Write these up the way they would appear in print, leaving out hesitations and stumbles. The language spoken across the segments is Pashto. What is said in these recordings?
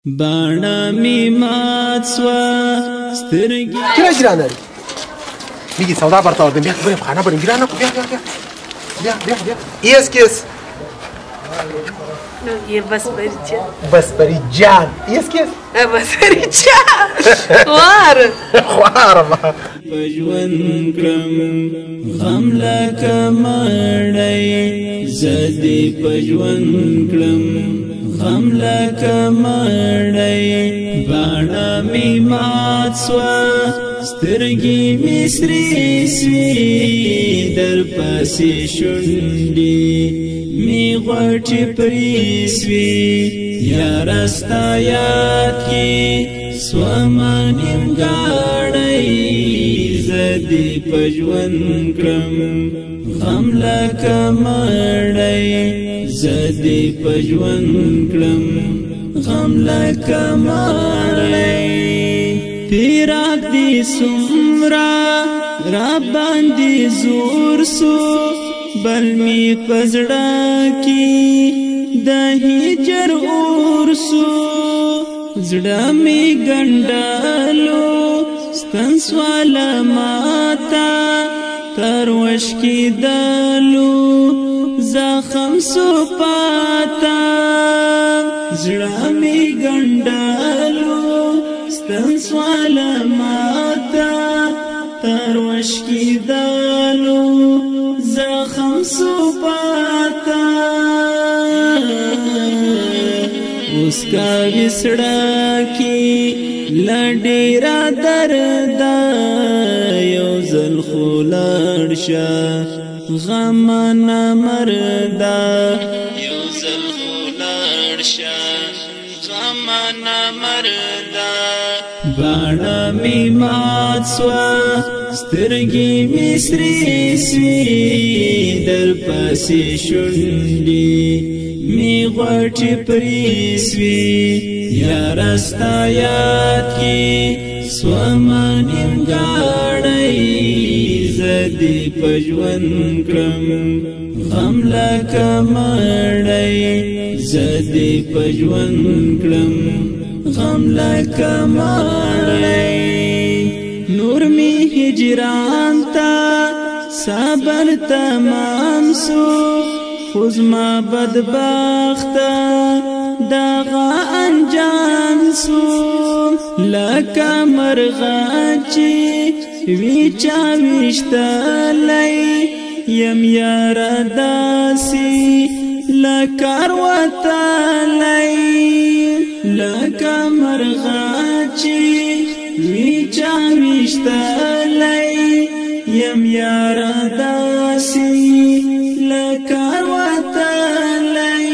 بانا می مات سوا سترگی چرا گیران داری؟ میگی سودا برات آوردم بیا بریم خانه بریم گیران نکن بیا ایس کیس یه بسپری جان بسپری جان ایس کیس بسپری جان خوار ما پجون کرم غم لکه مړی زدی پجون کرم غم لکه مړی باڼه می مات سوه سترګې مې سرې سوې در پسې شونډې مې غوټې پرې سوې یاره ستا یاد کې سومه نیمګاړی زه دې په ژوند کړم غم لکه مړی زه دې په ژوند کړم غم لکه مړی پیراک دی سمرا را باندې زور سو بل می پزړه کی د هجر اور سو زړه می ګنډالو ستن سوال ماتا تروش کی دالو زخم سو پاتا زړه می ګنډالو ستن سوال ماتا تروش کی دالو زخم سو پاتا उसका विसड़ा की लडेरा दर्दा योजल खुलाड़शा गम न मरदा योजल खुलाड़शा गम न मरदा बाड़ा मी मात स्वा سترګې مې سرې سوې در پسې شونډې مې غوټې پرې سوې یاره ستا یاد کې سومه نیمګاړی زه دې په ژوند کړم غم لکه مړی زه دې په ژوند کړم غم لکه مړی نور می هجران تا صبر تمام سو خزما بدبختا دغا انجام سو لکا مرغاچی ویچا ویشتالی یم یار داسی لکار وطالی لکا مرغاچی ویچا ویشتالی یم یار داسی لکار وطالی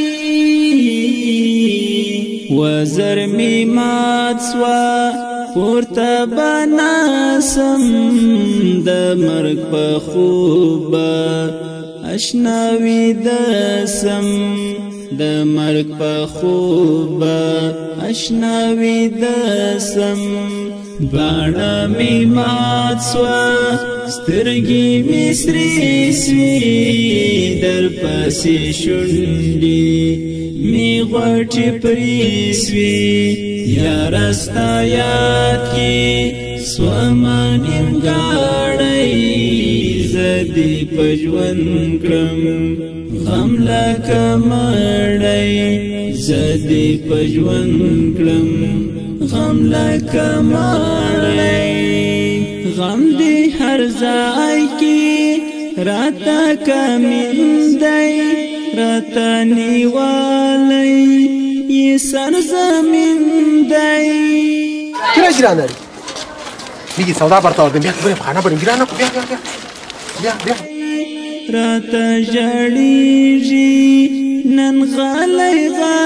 وزر می مات سوا پورتا بناسم د مرگ په خوبا اشناوی دسم د مرگ په خوبا اشناوی دسم باڼه می مات سوا سترګې مې سرې سوې در پسې شونډې مې غوټې پرې سوې یاره ستا یاد کې سومه نیمګاړی زه دې په ژوند کړم غم لکه مړی زه دې په ژوند کړم غم لکه مړی غم دې هر ځای کې راته کمین دی راته نیوالی یې سرزمین دی چرا گیران داری؟ میگی سودا برات آوردم بیا بریم خانه بریم گیران نکن بیا راته ژړېږي نن غلی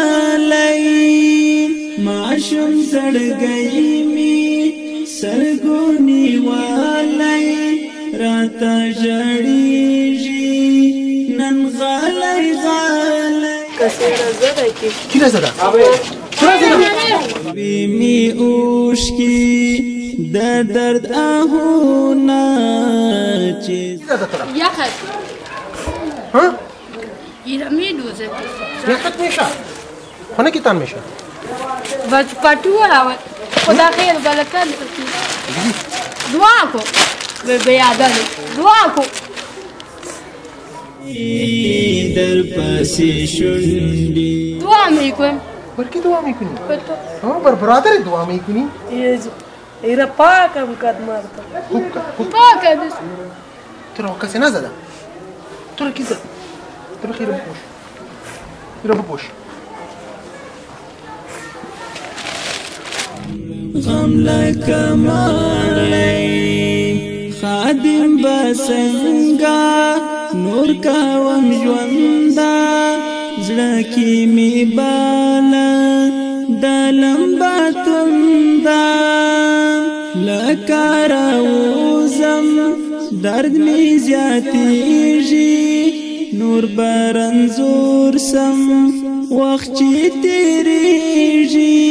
ماشوم زړګی می سرګونی والی راته ژړېږي نن غلی کسیره زده کی چرا زده؟ می اوشکی د درد آهونا چیز یخت ها؟ گیرم میدوزه یخت میشه خونه کی تان میشه بس پټوه خدا خیر بلکن دعا کو بیادل دعا کو در پسې شونډې دعا مې کوم برکی دعا میکنی؟ ها برادر دعا میکنی؟ ایره پاکم قدمت پاک دست تو را کسی نزده؟ تو را کی زد؟ تو را خیره بپوش خیره بپوش غم لکه مړی خادم به څنګه نور کوم ژونده زړه کې مې باله د لمبه تنده لکه راوځم درد مې زیاتېږي نور به رنځور سم وخت چې تېرېږي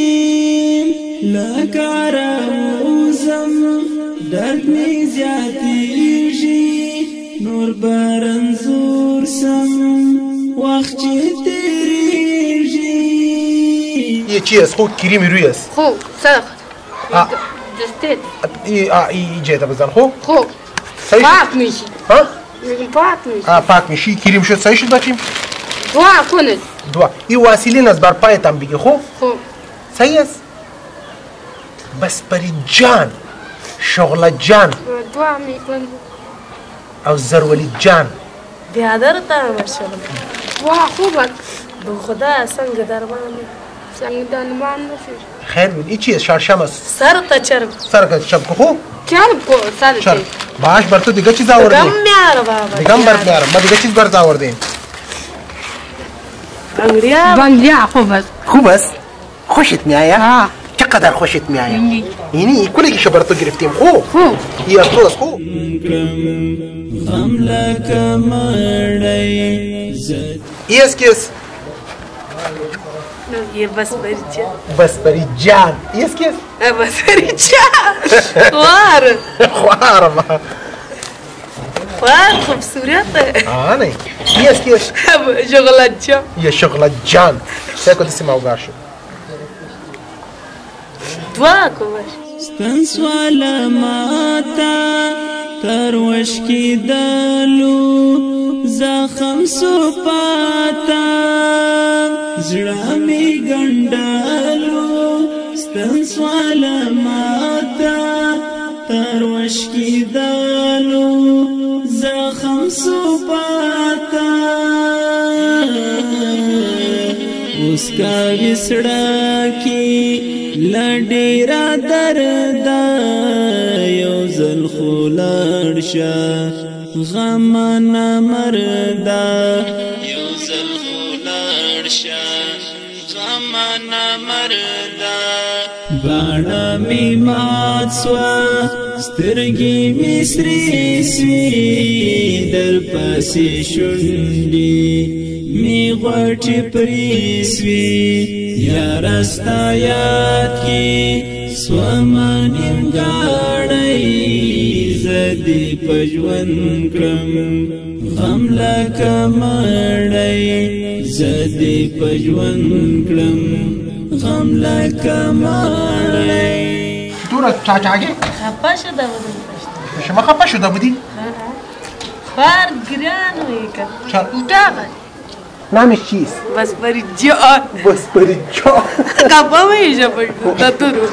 لکه راوځم درد مې زیاتېږي نور به رنځور سم وقت تیریږي یه چی است خو کریمی روی است خو صدق دستت ایجاده بزن خو پاک میشی ها پاک میشی پاک میشی کریم شد صحیح شد بچیم دعا کنید دعا این واسیلین از بر پایتم بگی خو صحیح است بس پری جان شغل جان دعا میکنم او زرولی جان بیادر تا ماشاءالله دعا خوبه به خدا څنګه درمان څنګه درمان نشي خیر بین این چیه شارشم است سر تا چرب سر که شب خو چرب کو سر چرب باش بر تو دیگه چیز آوردیم گم میاره بابا دیگه هم برد میارم ما دیگه چیز برد آوردیم بنگلیا خوب است خوب است خوشت میآید چقدر خوشت میآید اینی کلگیشو بر تو گرفتیم خو این از تو است خو غم لکه مړی این است که است یه بس بری جان بس پری جان این است که است بس بری جان خوار خوبصورت آه نه این است که است شغلت جان یه شغل جان سعی کن دستی موقع شد دعا کو باش ستن سواله ماته تروش کېدلو زخم سو پاته زړه مې ګنډلو ستن سواله ماته تروش کېدلو زخم سو پاته اوس کا وسړه کې لډیرا دردا یو زل خولړ شه غم نه مردا یو زل خولړ شه غم نه مردا باڼه می مات سوا سترګې می سرې سوي در پسې شونډې می غوټې پرې سوي یاره ستا یاد کې سومه نیمګاړی زه دې په ژوند کړم غم لکه مړی زه دې په ژوند کړم غم لکه مړی دورا چاچاگی خفه شده بودم شما خفه شده بودی؟ خار گران ویکا چرا؟ اتاقه نامش چیست؟ بس بری جان بس پری جان کپا میشه دتورو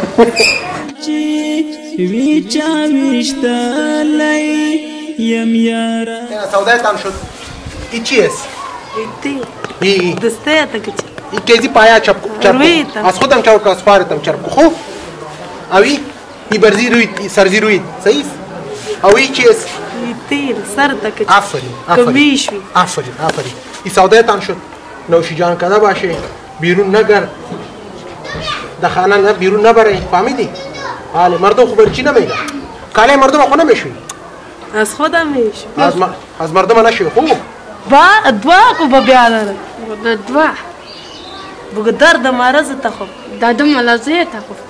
وی چا ویشتلی یم یارا سودایتان شد این چیست؟ ایتی دسته تا کچه این کیزی پایا چرب از خودم چرب که از فارتم چرب خوب اوی این برزی روید سرزی روید صحیح اوی چیست؟ ایتی سر تا کچه آفرین کمیشوی آفرین این سودایتان شد نوشی جان کده باشه بیرون نگر دخانه نه بیرون نبره فهمیدی؟ حاله مردم خوب چی نمیگه کاله مردم خو نمیشوی از خودم میشوی از مردم نشوی خوب دعا کو با بیادر دعا بگو درد مرض تا خوب دادم ملازه تا خوب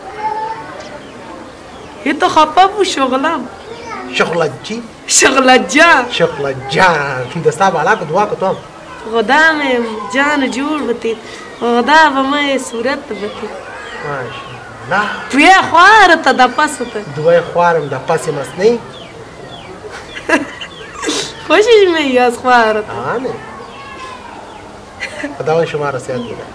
هی تو خپا بو شغلم شغلت چی؟ شغلت جان شغلت جان دستا بالا کو دعا کو تو خدا مې جان جوړ بتی خدا به مې صورت بتی ماشاءالله توی خوار ته د پاسه ته دوی خوارم د پاسې مس نه خوشش میاد خوار ته آنه خداوند شما را صحت بده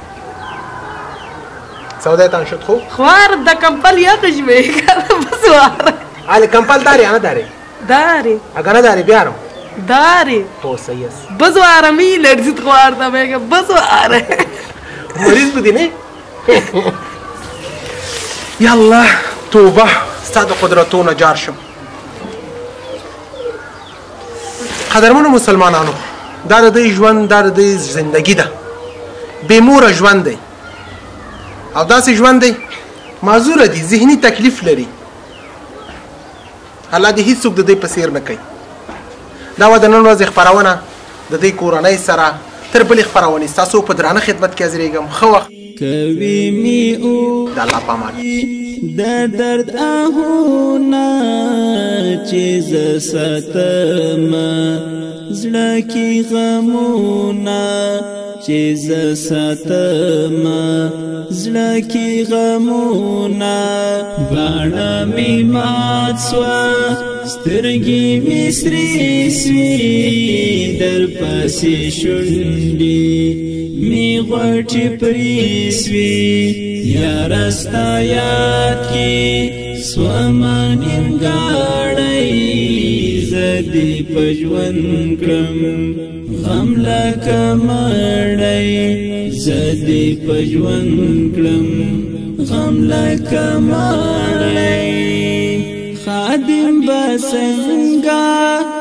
سعودیتان شد خوب خوار د کمپل یادش میکرد بسوار آله کمپل داری یا نداری؟ داری اگه نداری بیارم داری تو صحیح است بسواره می لرزید خوار ته میگه بسواره مریض بودی نه؟ یالله توبه ستا د قدرتونو جار شم قدرمنو مسلمانانو دا د دوی ژوند دا د دوی زندگی ده بې موره ژوند دی او داسې ژوند دی معذوره دي ذهني تکلیف لري الله دې هیڅوک د دوی په څیر نه کوي دا وه د نن ورځې خپرونه د دوی کورنۍ سره تر بلې خپرونې ستاسو په درانه خدمت کې حاضرېږم ښه وخت کوي می او د الله په امان د درد آهونه چې زه ساتم زړه کې غمونه چې زه ساتم زړه کې غمونه باڼه مې مات سوه سترګې مې سرې سوې در پسې شونډې می غوټې پرې سوې یاره ستا یاد کې سومه نیمګاړی زه دې په ژوند کړم غم لکه مړی زه دې په ژوند کړم غم لکه مړی خادم به څنګه